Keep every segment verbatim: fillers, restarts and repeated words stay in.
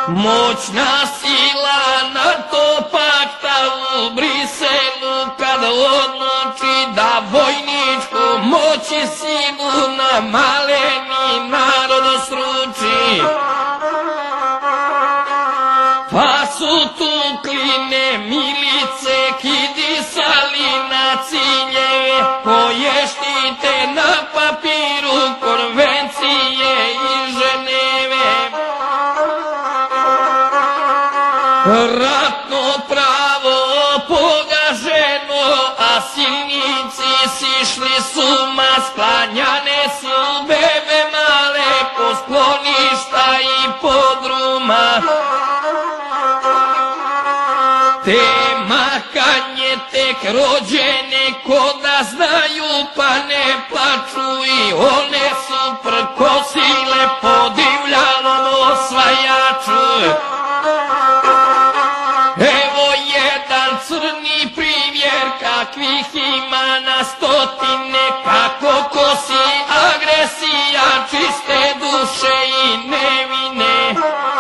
Moćna sila NATO pakta u Briselu kad odluči da vojničku moć i silu na maleni narod sruči. Pa su tukli nemilice, kidisali na ciljeve koje štite na papiru konvencije i Ženeve. Ratno pravo pogaženo, a silnici sišli s uma, sklanjane su bebe male po skloništa i podruma. Te makanje tek rođene ko da znaju pa ne plaču, i one su prkosile po divljanom osvajaču. Evo jedan crni primjer kakvih ima na stotine, kako kosi agresija čiste duše i nevine.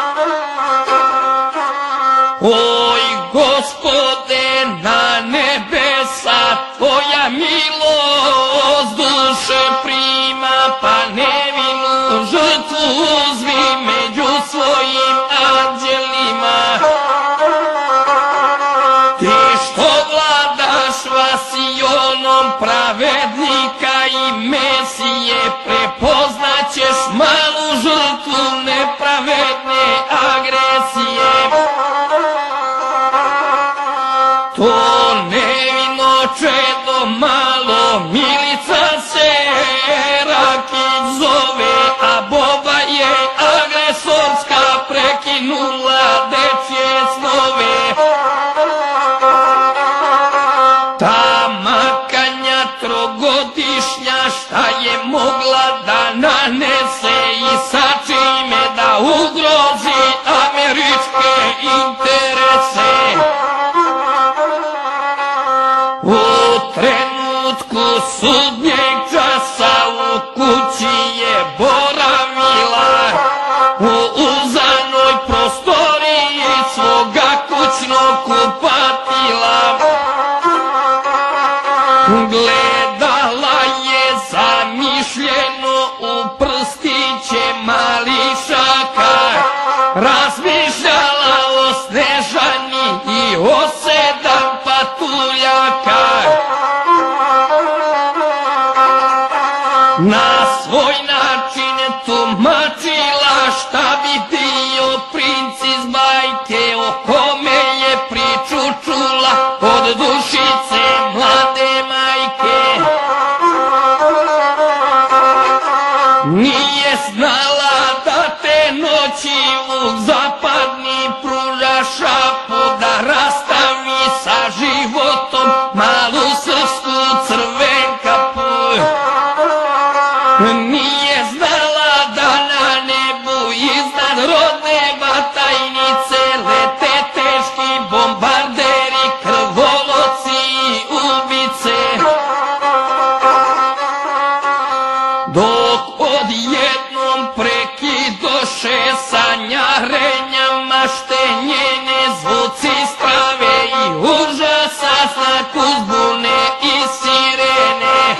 Oj Gospode na nebesa, tvoja milost duše prima, pa nevinu žrtvu uzmi među svojim anđelima. Ti što vladaš Vasionom pravednika i Mesije, prepoznaćeš malu žrtvu nepravedne agresije. To nevino čedo malo Milica se Rakić zove, a Boba je agresorska prekinula dečje snove. Ta makanja trogodišnja šta je mogla da nanese i sa čime da ugrozi američke interese. U trenutku sudnjeg časa u kući je boravila, u uzanoj prostoriji svoga kućnog kupatila. Gledala je zamišljeno u prstiće mališaka, razmišljala o Snežani i o sedam patuljaka. Na svoj način tumačila šta bi bio princ iz bajke, o kome je priču čula od Dušice mlade majke. Nije znala da te noći u zapadni pruža šapu, da rastavi sa životom malu srpsku crvenkapu. Nije znala da na nebu iznad rodne batajnice lete teški bombarderi, krvoloci i ubice. Dok odjednom prekidoše sanjarenja mašte njene, zvuci strave i užasa, znak uzbune i sirene.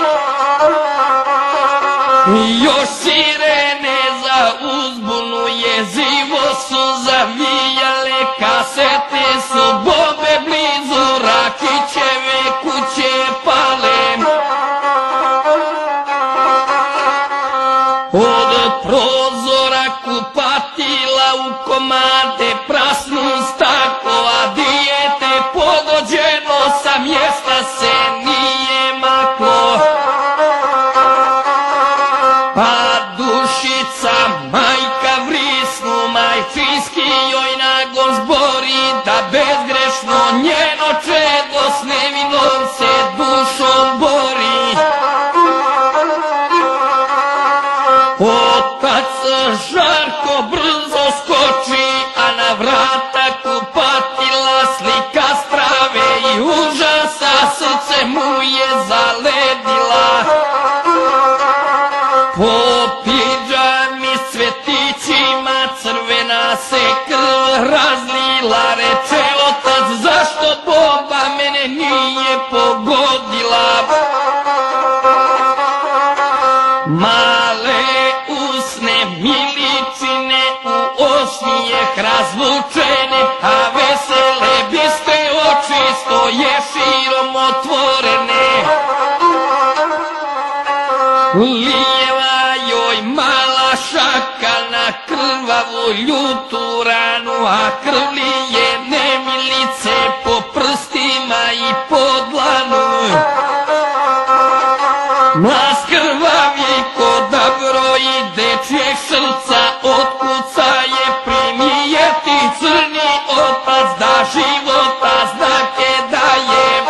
Još sirene za uzbunu jezivo su zavijale, kasete su bombe blizu Rakićeve kuće pale. Od prozora kupatila u komade prasnu staklo, a dijete pogođeno sa mjesta se nije maklo. A Dušica, majka vrisnu, majčinski joj nagon zbori, da bezgrešno njeno čedo s nevinom se dušom bori. Otac Žarko brzo skoči, a na vrata kupatila slika strave i užasa, srce mu je zaledila. Po pidžami s cvetićima crvena se krv razlila, reče otac, zašto boba mene nije pogodila? Male usne Miličine u osmijeh razvučene, a vesele biste oči stoje širom otvorene. Lijeva joj mala šaka na krvavu ljutu ranu, a krvli je nemilice po prstima i po dlanu. Nas krvavi ko da broji dečjeg srca, otkuca je primijeti crni otac da života znake daje.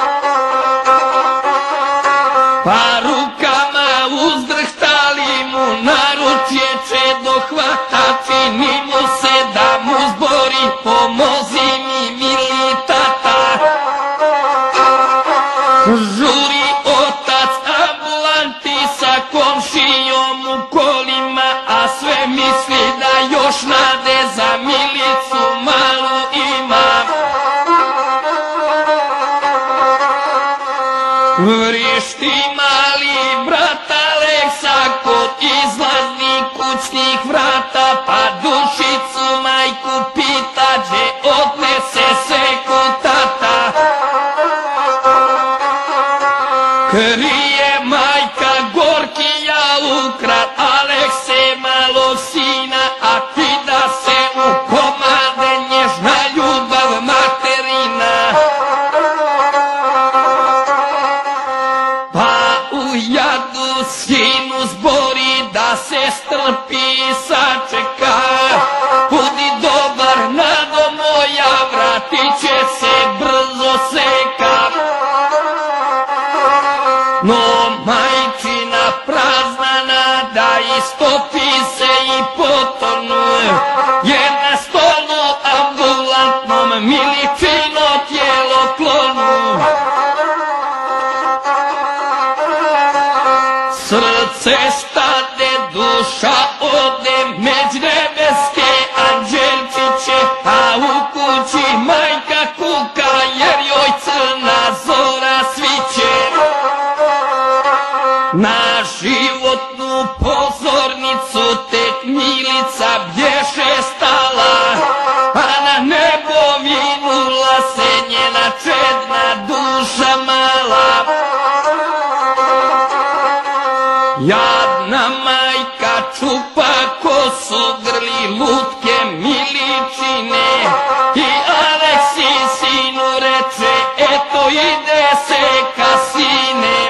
Pa rukama uzdrhtali mu naručje će dohvatači, ni mu se da mu zbori, pomozi mi mili tata. Žuri otac ambulanti sa komšijom u kolima, a sve misli da još nade za Milicu malu ima. Vrišti mali brat Aleksa kod izlaznih kućnih vrata, pa Dušicu majku pita gdje odnese se kod tata. Krije majka Gorkija ukrat Alekse malog sina, a kida se u komade nježna ljubav materina. Pa u jadu sinu zbori da se strpi i sačeka. Budi dobar nado moja, vratit će se brzo seka. No majčina prazna nada istopi se i potonu, jer na stolu ambulantnom Miličino tijelo klonu. Srce stade, duša ode, međ nebeske anđelčiće, a u kući majka kuka jer joj crna zora sviće. Na životnu pozornicu tek Milica bješe stala, a na nebo vinula se njena čedna duša mala. Jadna majka čupa kosu, grli lutke Miličine, i Aleksi sinu reče, eto ide seka sine.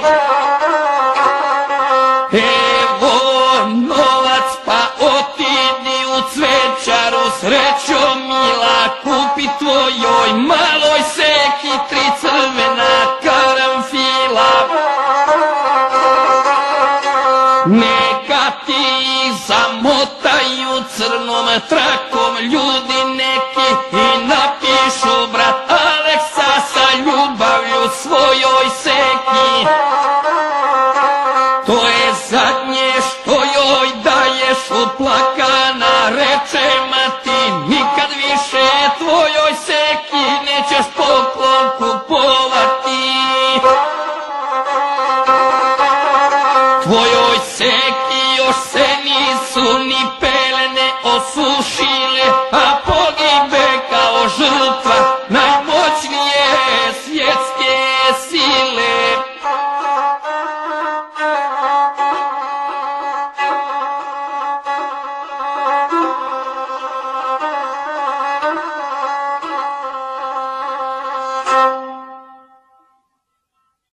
Evo novac pa otidi u cvećaru, srećo mila, kupi tvojoj maloj seki tri crvena karanfila. Neka ti ih zamotaju crnom trakom ljudi